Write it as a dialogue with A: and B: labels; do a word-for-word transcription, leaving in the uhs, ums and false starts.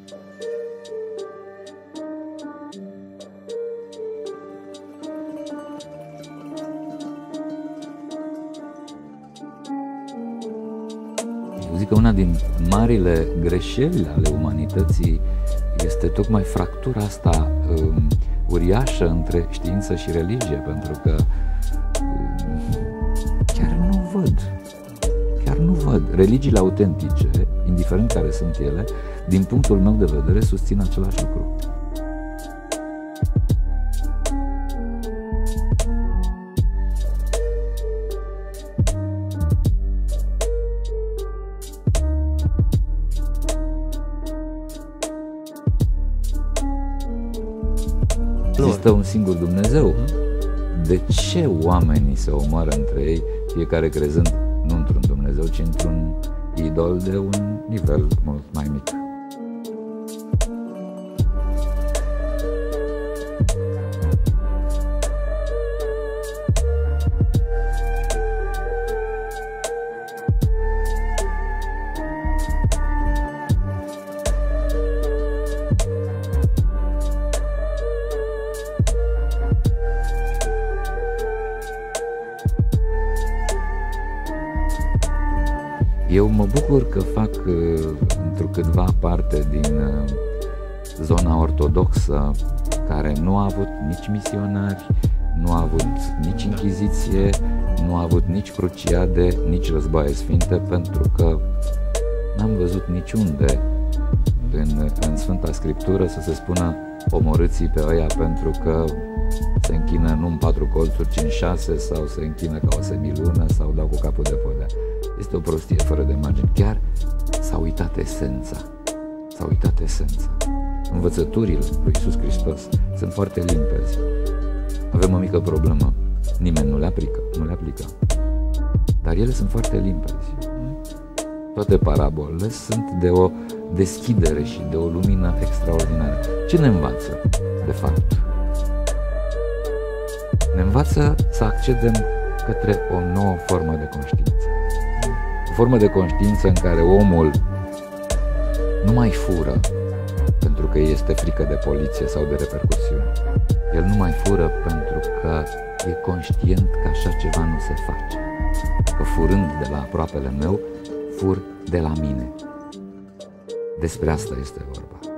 A: Eu zic că una din marile greșeli ale umanității este tocmai fractura asta um, uriașă între știință și religie, pentru că um, chiar nu văd, chiar nu văd. Religiile autentice, indiferent care sunt ele, din punctul meu de vedere, susțin același lucru. Există un singur Dumnezeu. De ce oamenii se omoară între ei, fiecare crezând nu într-un Dumnezeu, ci într-un idol de un nivel mult mai mic? Eu mă bucur că fac întrucâtva parte din zona ortodoxă care nu a avut nici misionari, nu a avut nici închiziție, nu a avut nici cruciade, nici războaie sfinte, pentru că n-am văzut niciunde în, în Sfânta Scriptură să se spună omorâți-i pe ăia pentru că se închină nu în patru colțuri, ci în șase, sau se închină ca o semilună, sau dau cu capul de podea. Este o prostie fără de margini. Chiar s-a uitat esența. S-a uitat esența. Învățăturile lui Iisus Hristos sunt foarte limpezi. Avem o mică problemă. Nimeni nu le aplică. Nu le aplică. Dar ele sunt foarte limpezi. Toate parabolele sunt de o deschidere și de o lumină extraordinară. Ce ne învață, de fapt? Ne învață să accedem către o nouă formă de conștiință. O formă de conștiință în care omul nu mai fură pentru că este frică de poliție sau de repercusiuni. El nu mai fură pentru că e conștient că așa ceva nu se face. Că furând de la aproapele meu, fur de la mine. Despre asta este vorba.